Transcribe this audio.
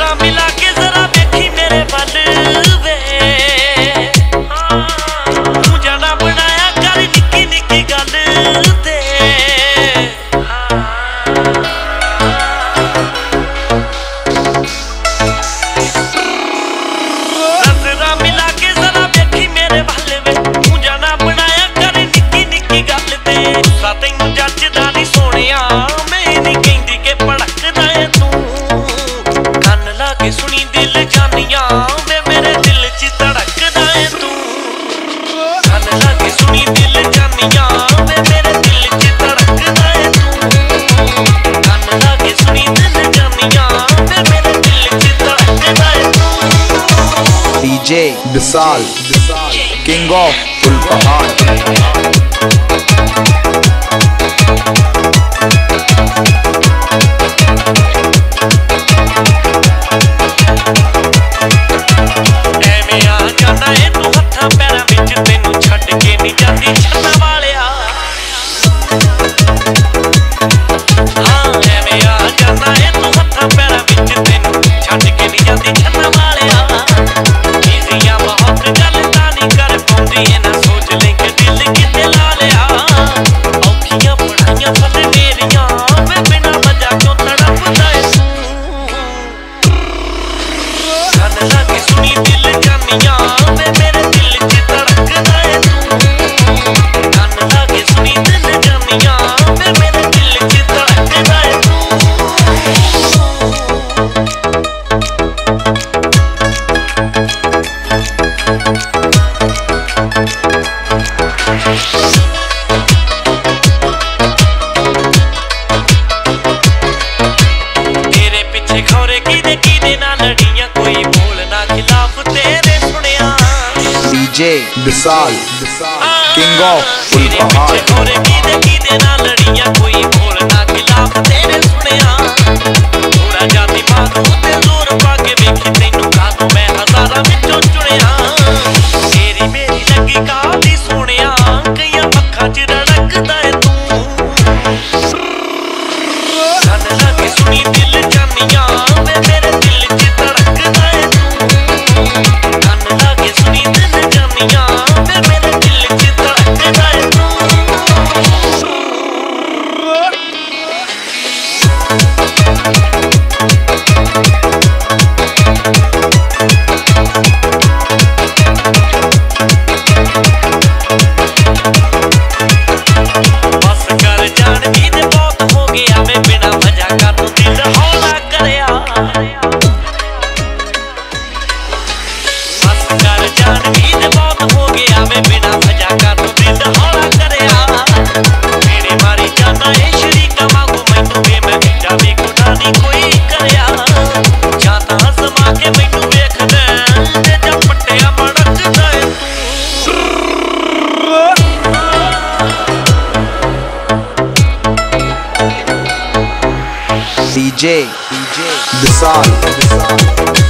नजरा मिला के जरा देखी मेरे बल वे, तू जाना बनाया कर निक्की निक्की गल ते। नजरा मिला के जरा देखी मेरे बल वे, तू जाना बनाया कर निक्की निक्की गल ते। तैनू जचदा नहीं सोनिया मैं नहीं कहंदी के भड़कदा है तू, कन ला के सुनी दिल जानिया वे मेरे दिल च धड़कदा है तू, कन ला के सुनी दिल जानिया वे मेरे दिल च धड़कदा है तू, कन ला के सुनी दिल जानिया वे मेरे दिल च धड़कदा है तू। DJ Vishal king of Phulpahar. DJ Vishal king of Phulpahar. कीदे ना लड़ियां कोई बोल ना खिलाफ तेरे सुनिया, थोड़ा जा दिमाग उत्ते जोर पा के वेखी तैनू कादों मैं हजारां विचों चुनिया। तेरी मेरी लगी कादी सोनिया कईयां अखां च रड़कदा है तू, कन ला के सुनी दिल जानिया वे मेरे दिल च धड़कदा है तू, कन ला के सुनी दिल जानिया वे मेरे दिल च धड़कदा है तू। बस कर जान भी ते बहुत हो गया मैं बिना वजह का तू दिल हौला करया, बस कर जान भी ते बहुत हो गया मैं बिना वजह का तू दिल हौला करया। मेरे मारी जाना है शरीका मांगू मैनू वे मैं बेटा भी गुनाह नहीं कोई करया, जाता समा के मैनू वेखदा ते जा पट्टिया मड़कदा है तू। डीजे विशाल